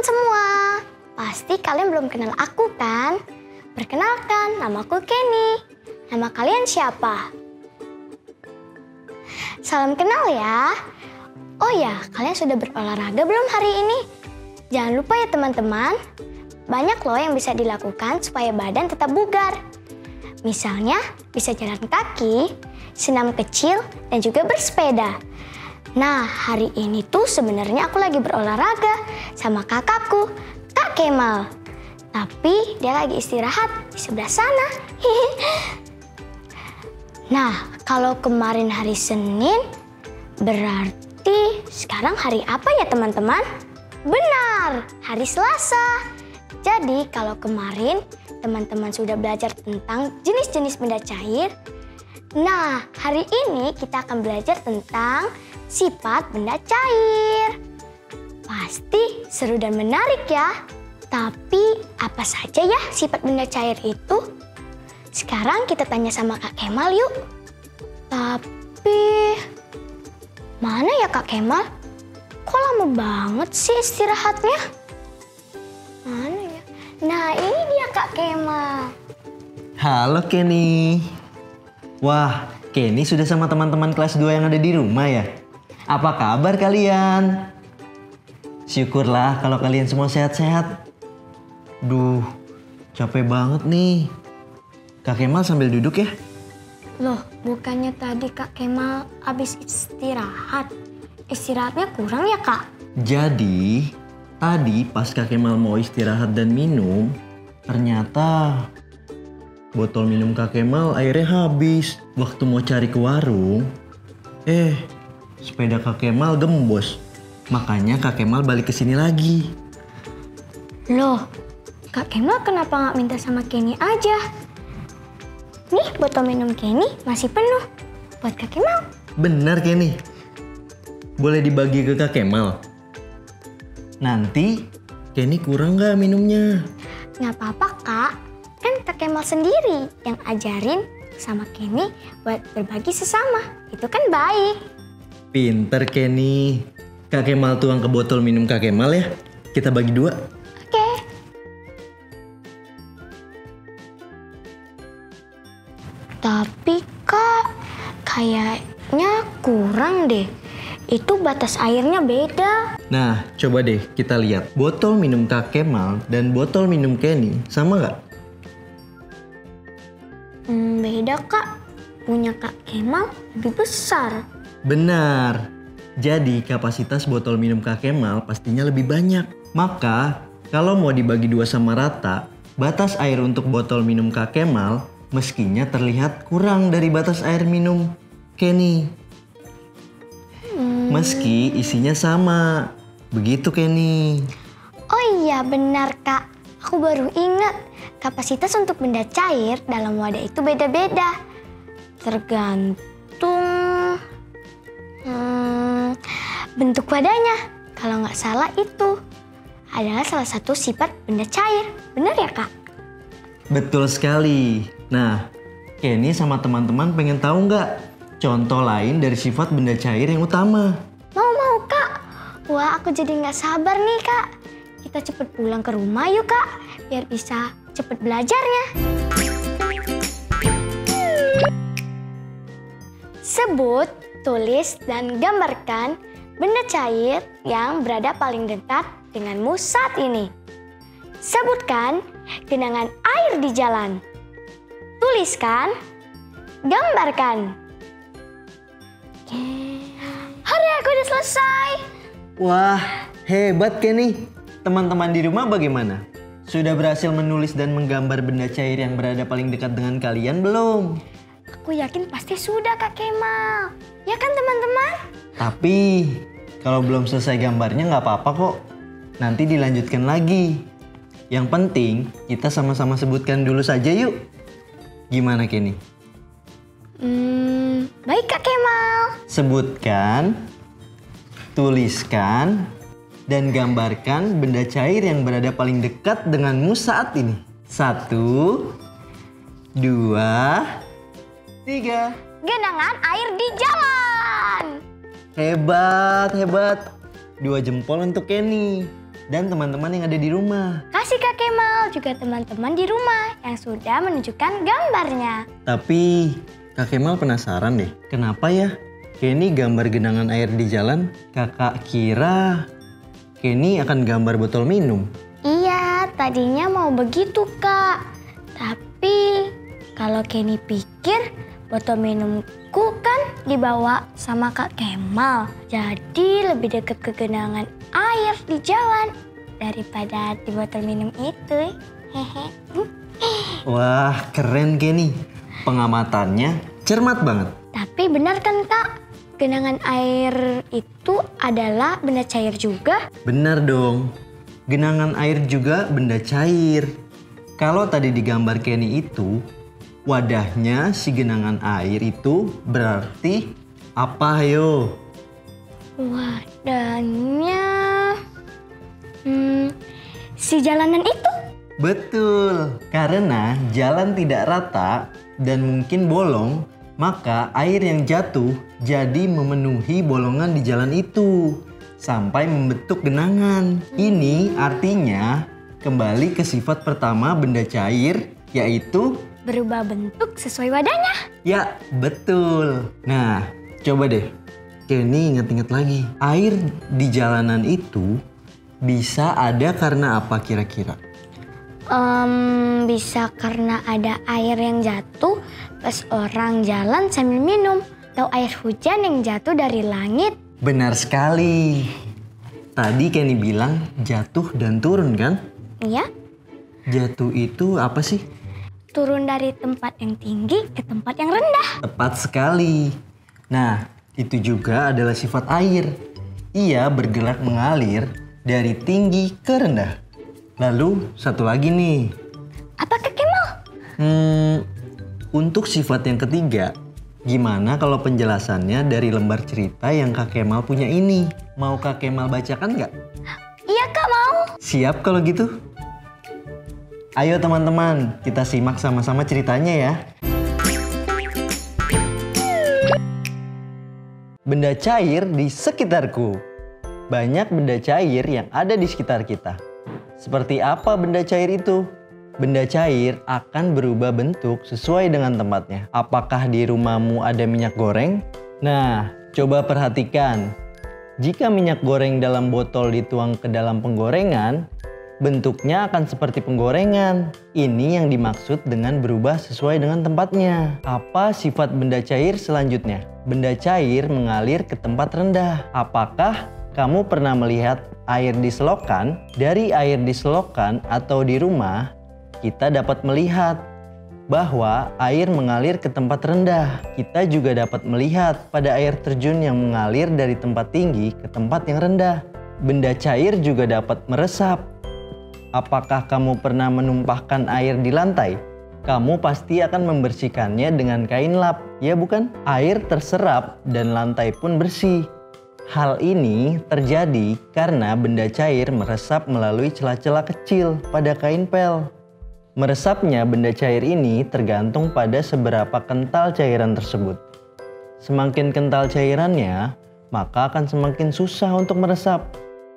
semua, pasti kalian belum kenal aku kan? Perkenalkan, namaku Kenny. Nama kalian siapa? Salam kenal ya. Oh ya, kalian sudah berolahraga belum hari ini? Jangan lupa ya teman-teman, banyak loh yang bisa dilakukan supaya badan tetap bugar. Misalnya, bisa jalan kaki, senam kecil, dan juga bersepeda. Nah, hari ini tuh sebenarnya aku lagi berolahraga sama kakakku, Kak Kemal. Tapi dia lagi istirahat di sebelah sana. Nah, kalau kemarin hari Senin, berarti sekarang hari apa ya teman-teman? Benar, hari Selasa. Jadi kalau kemarin teman-teman sudah belajar tentang jenis-jenis benda cair, nah hari ini kita akan belajar tentang sifat benda cair. Pasti seru dan menarik ya. Tapi apa saja ya sifat benda cair itu? Sekarang kita tanya sama Kak Kemal yuk. Tapi mana ya Kak Kemal? Kok lama banget sih istirahatnya? Mana ya? Nah ini dia Kak Kemal. Halo Kenny. Wah, Kenny sudah sama teman-teman kelas 2 yang ada di rumah ya? Apa kabar kalian? Syukurlah kalau kalian semua sehat-sehat. Duh, capek banget nih. Kak Kemal sambil duduk ya. Loh, bukannya tadi Kak Kemal habis istirahat? Istirahatnya kurang ya Kak? Jadi, tadi pas Kak Kemal mau istirahat dan minum, ternyata botol minum Kak Kemal airnya habis. Waktu mau cari ke warung, sepeda Kak Kemal gembos. Makanya Kak Kemal balik ke sini lagi. Loh, Kak Kemal kenapa nggak minta sama Kenny aja? Nih botol minum Kenny masih penuh. Buat Kak Kemal. Benar Kenny. Boleh dibagi ke Kak Kemal? Nanti Kenny kurang nggak minumnya? Nggak apa-apa Kak. Kan Kak Kemal sendiri yang ajarin sama Kenny buat berbagi sesama. Itu kan baik. Pinter Kenny. Kak Kemal tuang ke botol minum Kak Kemal ya. Kita bagi 2. Oke. Tapi Kak, kayaknya kurang deh. Itu batas airnya beda. Nah, coba deh kita lihat. Botol minum Kak Kemal dan botol minum Kenny sama nggak? Beda Kak. Punya Kak Kemal lebih besar. Benar. Jadi kapasitas botol minum Kak Kemal pastinya lebih banyak. Maka kalau mau dibagi 2 sama rata, batas air untuk botol minum Kak Kemal meskinya terlihat kurang dari batas air minum Kenny. Meski isinya sama. Begitu Kenny. Oh iya benar Kak. Aku baru ingat. Kapasitas untuk benda cair dalam wadah itu beda-beda. Tergantung bentuk wadahnya. Kalau nggak salah itu adalah salah satu sifat benda cair. Benar ya Kak? Betul sekali. Nah, Kenny sama teman-teman pengen tahu nggak contoh lain dari sifat benda cair yang utama? Mau Kak. Wah aku jadi nggak sabar nih Kak. Kita cepet pulang ke rumah yuk Kak. Biar bisa cepet belajarnya. Sebut, tulis, dan gambarkan benda cair yang berada paling dekat denganmu saat ini. Sebutkan genangan air di jalan. Tuliskan, gambarkan. Hari aku udah selesai. Wah, hebat Kenny. Teman-teman di rumah bagaimana? Sudah berhasil menulis dan menggambar benda cair yang berada paling dekat dengan kalian belum? Aku yakin pasti sudah Kak Kemal. Ya kan teman-teman? Tapi kalau belum selesai gambarnya nggak apa-apa kok. Nanti dilanjutkan lagi. Yang penting kita sama-sama sebutkan dulu saja yuk. Gimana Kenny? Baik Kak Kemal. Sebutkan, tuliskan, dan gambarkan benda cair yang berada paling dekat denganmu saat ini. 1, 2, 3. Genangan air di jalan. Hebat, hebat. 2 jempol untuk Kenny. dan teman-teman yang ada di rumah. Kasih Kak Kemal juga teman-teman di rumah yang sudah menunjukkan gambarnya. Tapi Kak Kemal penasaran deh, kenapa ya Kenny gambar genangan air di jalan? Kakak kira Kenny akan gambar botol minum. Iya, tadinya mau begitu Kak. Tapi kalau Kenny pikir botol minumku kan dibawa sama Kak Kemal. Jadi lebih dekat ke genangan air di jalan daripada di botol minum itu. Hehe. Wah, keren Kenny. Pengamatannya cermat banget. Tapi benar kan Kak? Genangan air itu adalah benda cair juga? Benar dong. Genangan air juga benda cair. Kalau tadi digambar Kenny itu, wadahnya si genangan air itu berarti apa yo? Wadahnya... si jalanan itu? Betul, karena jalan tidak rata dan mungkin bolong, maka air yang jatuh jadi memenuhi bolongan di jalan itu sampai membentuk genangan. Ini artinya kembali ke sifat pertama benda cair, yaitu Berubah bentuk sesuai wadahnya. ya, betul. Nah, coba deh Kenny ingat-ingat lagi. Air di jalanan itu bisa ada karena apa kira-kira? Bisa karena ada air yang jatuh pas orang jalan sambil minum. Atau air hujan yang jatuh dari langit. Benar sekali. Tadi Kenny bilang jatuh dan turun kan? Iya, Jatuh itu apa sih? turun dari tempat yang tinggi ke tempat yang rendah. Tepat sekali. Nah, itu juga adalah sifat air. Ia bergerak mengalir dari tinggi ke rendah. Lalu satu lagi nih. Apa Kak Kemal? Untuk sifat yang ketiga, gimana kalau penjelasannya dari lembar cerita yang Kak Kemal punya ini? Mau Kak Kemal bacakan nggak? Iya Kak, mau. Siap kalau gitu? Ayo teman-teman, kita simak sama-sama ceritanya ya. Benda cair di sekitarku. Banyak benda cair yang ada di sekitar kita. Seperti apa benda cair itu? Benda cair akan berubah bentuk sesuai dengan tempatnya. Apakah di rumahmu ada minyak goreng? Nah, coba perhatikan. Jika minyak goreng dalam botol dituang ke dalam penggorengan, bentuknya akan seperti penggorengan. Ini yang dimaksud dengan berubah sesuai dengan tempatnya. Apa sifat benda cair selanjutnya? Benda cair mengalir ke tempat rendah. Apakah kamu pernah melihat air di selokan? Dari air di selokan atau di rumah, kita dapat melihat bahwa air mengalir ke tempat rendah. Kita juga dapat melihat pada air terjun yang mengalir dari tempat tinggi ke tempat yang rendah. Benda cair juga dapat meresap. Apakah kamu pernah menumpahkan air di lantai? Kamu pasti akan membersihkannya dengan kain lap, ya bukan? Air terserap dan lantai pun bersih. Hal ini terjadi karena benda cair meresap melalui celah-celah kecil pada kain pel. Meresapnya benda cair ini tergantung pada seberapa kental cairan tersebut. Semakin kental cairannya, maka akan semakin susah untuk meresap.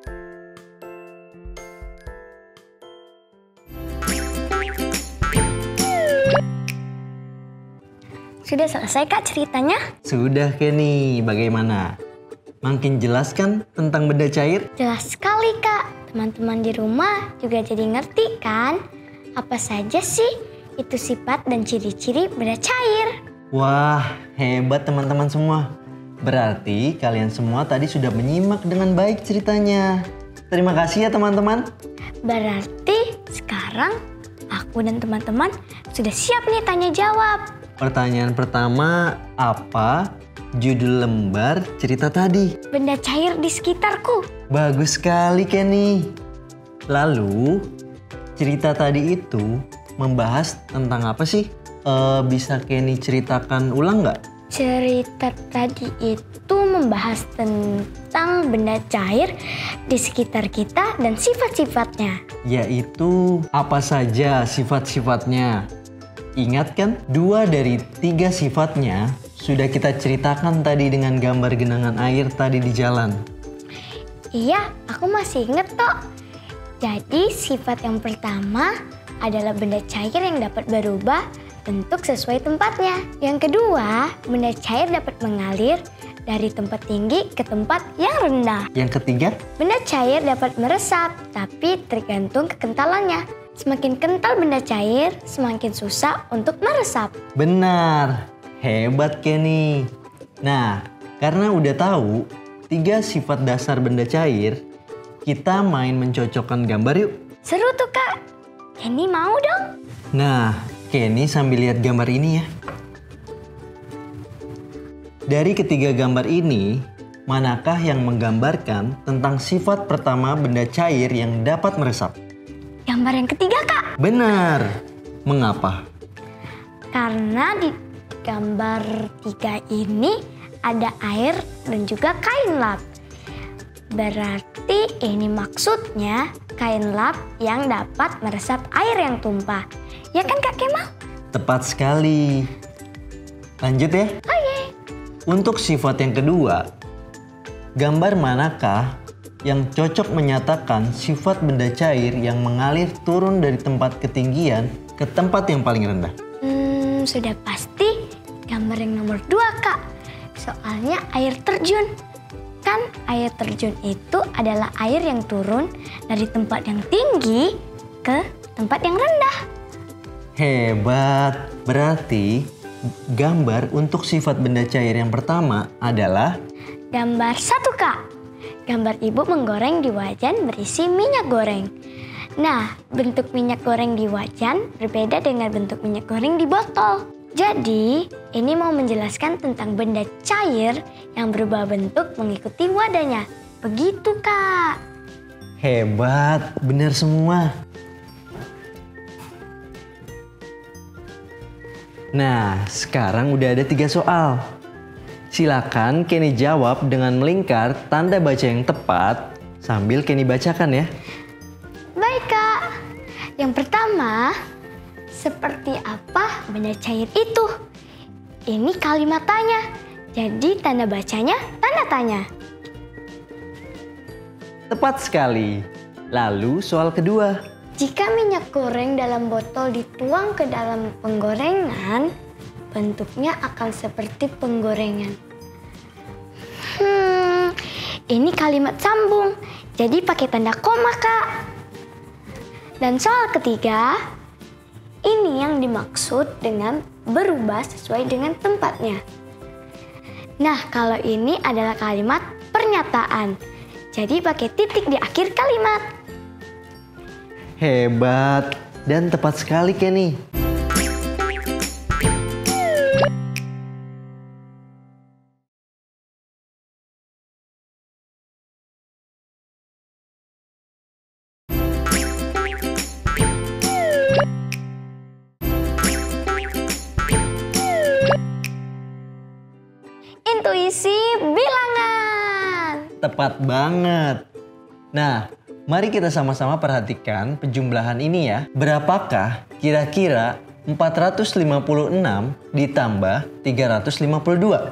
Sudah selesai Kak ceritanya? Sudah Kenny, bagaimana? Makin jelas kan tentang benda cair? Jelas sekali Kak. Teman-teman di rumah juga jadi ngerti kan? Apa saja sih itu sifat dan ciri-ciri benda cair? Wah, hebat teman-teman semua. Berarti kalian semua tadi sudah menyimak dengan baik ceritanya. Terima kasih ya teman-teman. Berarti sekarang aku dan teman-teman sudah siap nih tanya jawab. Pertanyaan pertama, apa judul lembar cerita tadi? Benda cair di sekitarku. Bagus sekali Kenny. Lalu, cerita tadi itu membahas tentang apa sih? Bisa Kenny ceritakan ulang nggak? Cerita tadi itu membahas tentang benda cair di sekitar kita dan sifat-sifatnya. Yaitu apa saja sifat-sifatnya? Ingat kan, 2 dari 3 sifatnya sudah kita ceritakan tadi dengan gambar genangan air tadi di jalan. Iya, aku masih inget kok. Jadi sifat yang pertama adalah benda cair yang dapat berubah bentuk sesuai tempatnya. Yang kedua, benda cair dapat mengalir dari tempat tinggi ke tempat yang rendah. Yang ketiga, Benda cair dapat meresap, tapi tergantung kekentalannya. Semakin kental benda cair, semakin susah untuk meresap. benar. Hebat Kenny. Nah, karena udah tahu 3 sifat dasar benda cair, kita main mencocokkan gambar yuk. Seru tuh Kak. Kenny mau dong? Nah, Kenny sambil lihat gambar ini ya. Dari ketiga gambar ini, manakah yang menggambarkan tentang sifat pertama benda cair yang dapat meresap? Gambar yang ketiga Kak. Benar. Mengapa? Karena di gambar 3 ini ada air dan juga kain lap. Berarti ini maksudnya kain lap yang dapat meresap air yang tumpah. Ya kan Kak Kemal? Tepat sekali. Lanjut ya. Oke. Untuk sifat yang kedua, gambar manakah yang cocok menyatakan sifat benda cair yang mengalir turun dari tempat ketinggian ke tempat yang paling rendah? Sudah pasti gambar yang nomor 2 Kak. Soalnya air terjun. Kan air terjun itu adalah air yang turun dari tempat yang tinggi ke tempat yang rendah. Hebat. Berarti gambar untuk sifat benda cair yang pertama adalah Gambar 1 Kak. Gambar ibu menggoreng di wajan berisi minyak goreng. Nah, bentuk minyak goreng di wajan berbeda dengan bentuk minyak goreng di botol. Jadi, ini mau menjelaskan tentang benda cair yang berubah bentuk mengikuti wadahnya. Begitu, Kak. hebat. Benar semua. Nah, sekarang udah ada 3 soal. Silakan Kenny jawab dengan melingkar tanda baca yang tepat sambil Kenny bacakan ya. Baik, Kak. Yang pertama, seperti apa benda cair itu? Ini kalimat tanya. Jadi tanda bacanya tanda tanya. Tepat sekali. Lalu soal kedua. Jika minyak goreng dalam botol dituang ke dalam penggorengan, bentuknya akan seperti penggorengan. Ini kalimat sambung, jadi pakai tanda koma, Kak. Dan soal ketiga, ini yang dimaksud dengan berubah sesuai dengan tempatnya. Nah, kalau ini adalah kalimat pernyataan, jadi pakai titik di akhir kalimat. Hebat dan tepat sekali Kenny. Intuisi bilangan. Tepat banget. Nah, mari kita sama-sama perhatikan penjumlahan ini ya. Berapakah kira-kira 456 ditambah 352?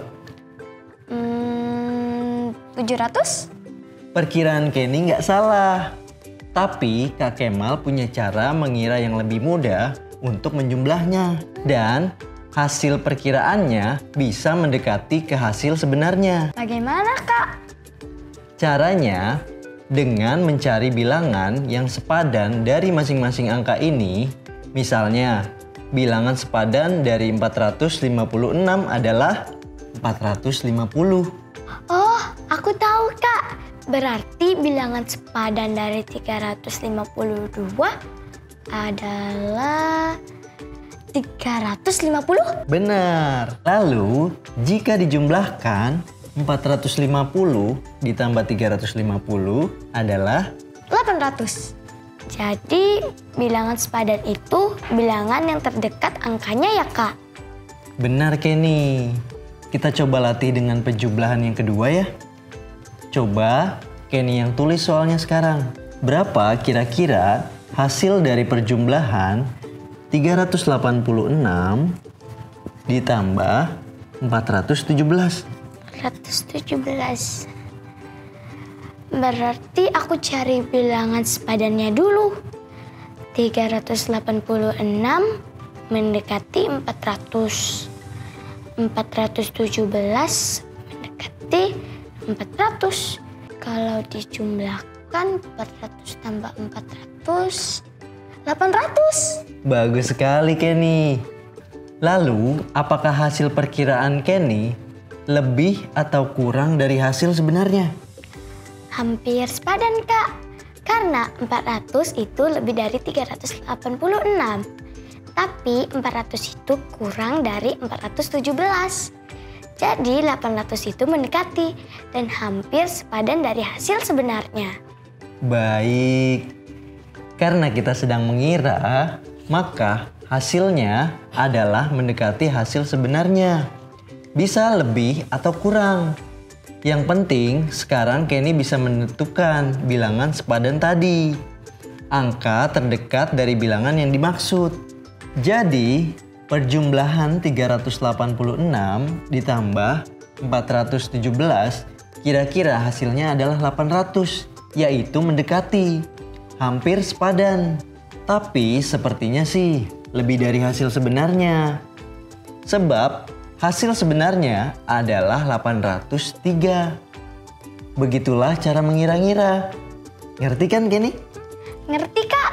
700? Perkiraan Kenny nggak salah. Tapi Kak Kemal punya cara mengira yang lebih mudah untuk menjumlahnya. Dan hasil perkiraannya bisa mendekati ke hasil sebenarnya. Bagaimana, Kak? Caranya dengan mencari bilangan yang sepadan dari masing-masing angka ini. Misalnya, bilangan sepadan dari 456 adalah 450. Oh, aku tahu, Kak. Berarti bilangan sepadan dari 352 adalah 350? Benar. Lalu, jika dijumlahkan 450 ditambah 350 adalah 800. Jadi, bilangan sepadan itu bilangan yang terdekat angkanya ya, Kak? benar Kenny. Kita coba latih dengan penjumlahan yang kedua ya. Coba Kenny yang tulis soalnya sekarang. Berapa kira-kira hasil dari perjumlahan 386 ditambah 417? 417. Berarti aku cari bilangan sepadannya dulu. 386 mendekati 400. 417 mendekati 400. Kalau dijumlahkan 400 tambah 400, 800. Bagus sekali Kenny. Lalu, apakah hasil perkiraan Kenny lebih atau kurang dari hasil sebenarnya? Hampir sepadan, Kak. Karena 400 itu lebih dari 386. Tapi 400 itu kurang dari 417. Jadi 800 itu mendekati dan hampir sepadan dari hasil sebenarnya. Baik. Karena kita sedang mengira, maka hasilnya adalah mendekati hasil sebenarnya. Bisa lebih atau kurang. Yang penting sekarang Kenny bisa menentukan bilangan sepadan tadi. Angka terdekat dari bilangan yang dimaksud. Jadi perjumlahan 386 ditambah 417 kira-kira hasilnya adalah 800, yaitu mendekati. Hampir sepadan. Tapi sepertinya sih lebih dari hasil sebenarnya. Sebab hasil sebenarnya adalah 803. Begitulah cara mengira-ngira. Ngerti kan Kenny? Ngerti, Kak?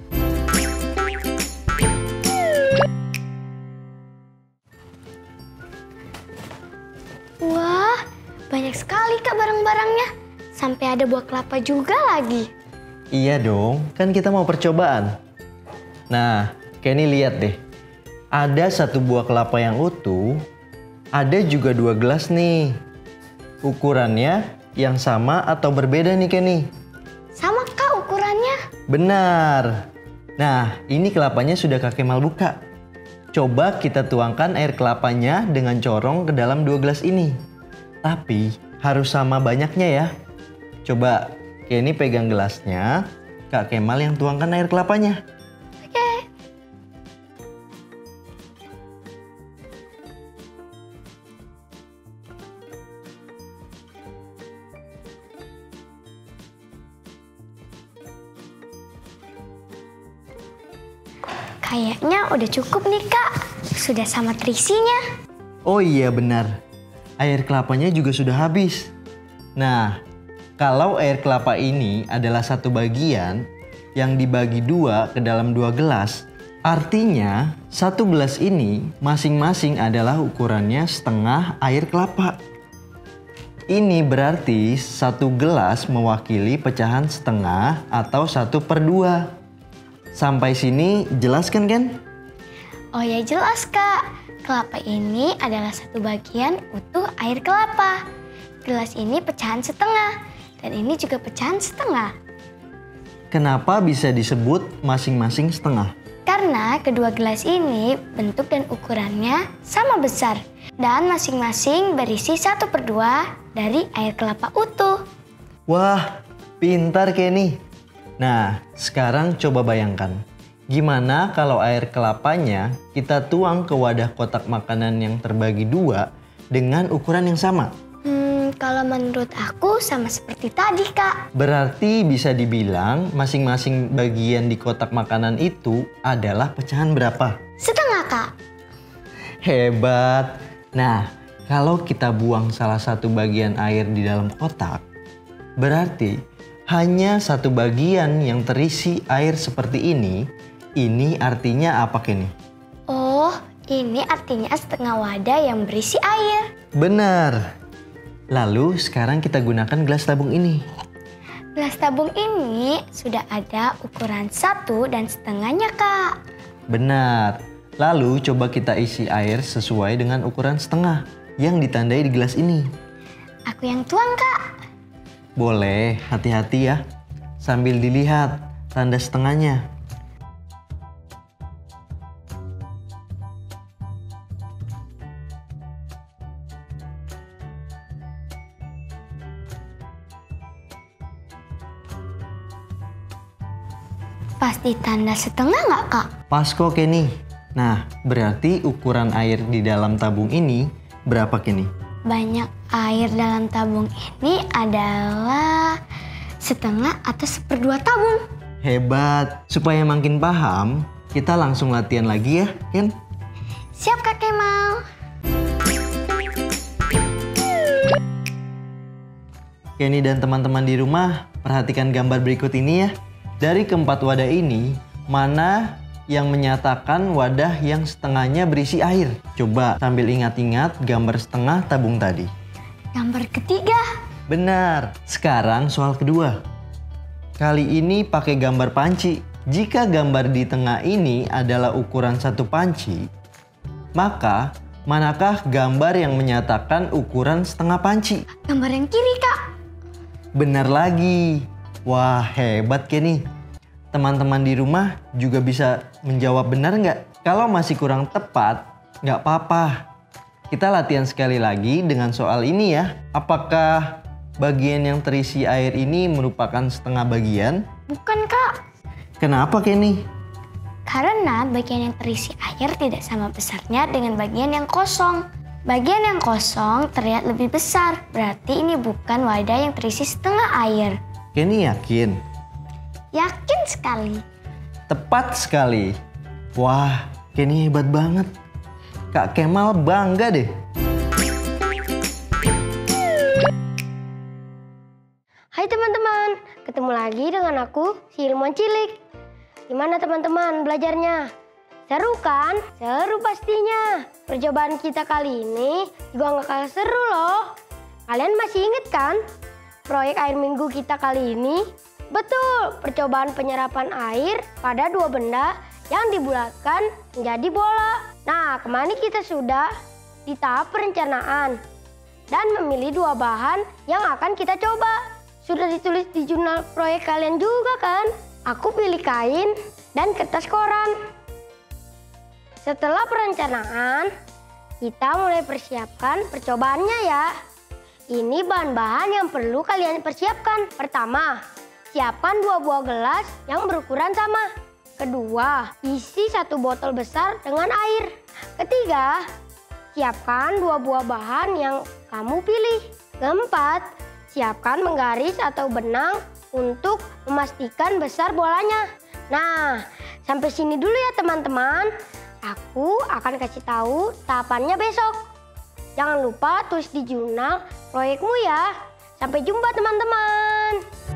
Wah, banyak sekali Kak barang-barangnya. Sampai ada buah kelapa juga lagi. Iya dong, kan kita mau percobaan. Nah, Kenny lihat deh. Ada satu buah kelapa yang utuh, ada juga 2 gelas nih. Ukurannya yang sama atau berbeda nih Kenny? Sama Kak ukurannya. Benar. Nah, ini kelapanya sudah Kak Kemal buka. Coba kita tuangkan air kelapanya dengan corong ke dalam 2 gelas ini. Tapi harus sama banyaknya ya. Coba Kenny pegang gelasnya, Kak Kemal yang tuangkan air kelapanya. Oke. Kayaknya udah cukup nih Kak. Sudah sama terisinya. Oh iya benar. Air kelapanya juga sudah habis. Nah, kalau air kelapa ini adalah satu bagian yang dibagi 2 ke dalam 2 gelas, artinya satu gelas ini masing-masing adalah ukurannya setengah air kelapa. Ini berarti satu gelas mewakili pecahan setengah atau 1/2. Sampai sini jelas kan Ken? Oh ya jelas Kak. Kelapa ini adalah satu bagian utuh air kelapa. Gelas ini pecahan setengah. Dan ini juga pecahan setengah. Kenapa bisa disebut masing-masing setengah? Karena kedua gelas ini bentuk dan ukurannya sama besar. Dan masing-masing berisi 1/2 dari air kelapa utuh. Wah, pintar Kenny. Nah, sekarang coba bayangkan. Gimana kalau air kelapanya kita tuang ke wadah kotak makanan yang terbagi 2 dengan ukuran yang sama? Kalau menurut aku sama seperti tadi Kak. Berarti bisa dibilang masing-masing bagian di kotak makanan itu adalah pecahan berapa? Setengah Kak. Hebat. Nah, kalau kita buang salah satu bagian air di dalam kotak, berarti hanya satu bagian yang terisi air seperti ini. Ini artinya apa Kenny? Oh, ini artinya setengah wadah yang berisi air. Benar. Lalu sekarang kita gunakan gelas tabung ini. Gelas tabung ini sudah ada ukuran 1,5 Kak. Benar. Lalu coba kita isi air sesuai dengan ukuran setengah yang ditandai di gelas ini. Aku yang tuang Kak. Boleh, hati-hati ya. Sambil dilihat tanda setengahnya. Pasti tanda setengah nggak Kak? Pas kok Kenny. Nah, berarti ukuran air di dalam tabung ini berapa Kenny? banyak air dalam tabung ini adalah setengah atau seperdua tabung. Hebat. Supaya makin paham, kita langsung latihan lagi ya, Ken? Siap Kak Kemal. Kenny dan teman-teman di rumah, perhatikan gambar berikut ini ya. Dari keempat wadah ini, mana yang menyatakan wadah yang setengahnya berisi air? Coba sambil ingat-ingat gambar setengah tabung tadi. Gambar ketiga. Benar. Sekarang soal kedua. Kali ini pakai gambar panci. Jika gambar di tengah ini adalah ukuran satu panci, maka manakah gambar yang menyatakan ukuran setengah panci? Gambar yang kiri Kak. Benar lagi. Wah, hebat Kenny. Teman-teman di rumah juga bisa menjawab benar nggak? Kalau masih kurang tepat, nggak apa-apa. Kita latihan sekali lagi dengan soal ini ya. Apakah bagian yang terisi air ini merupakan setengah bagian? Bukan Kak. Kenapa Kenny? Karena bagian yang terisi air tidak sama besarnya dengan bagian yang kosong. Bagian yang kosong terlihat lebih besar, berarti ini bukan wadah yang terisi setengah air. Kenny yakin? Yakin sekali. Tepat sekali. Wah, Kenny hebat banget. Kak Kemal bangga deh. Hai teman-teman, ketemu lagi dengan aku, si Ilmuwan Cilik. Gimana teman-teman belajarnya? Seru kan? Seru pastinya. Percobaan kita kali ini juga nggak kalah seru loh. Kalian masih inget kan proyek air minggu kita kali ini? Betul, percobaan penyerapan air pada dua benda yang dibulatkan menjadi bola. Nah, kemarin kita sudah di tahap perencanaan dan memilih dua bahan yang akan kita coba. Sudah ditulis di jurnal proyek kalian juga kan? Aku pilih kain dan kertas koran. Setelah perencanaan, kita mulai persiapkan percobaannya ya. Ini bahan-bahan yang perlu kalian persiapkan. Pertama, siapkan 2 buah gelas yang berukuran sama. Kedua, isi 1 botol besar dengan air. Ketiga, siapkan 2 buah bahan yang kamu pilih. Keempat, siapkan menggaris atau benang untuk memastikan besar bolanya. Nah, sampai sini dulu ya teman-teman. Aku akan kasih tahu tahapannya besok. Jangan lupa tulis di jurnal proyekmu ya. Sampai jumpa teman-teman.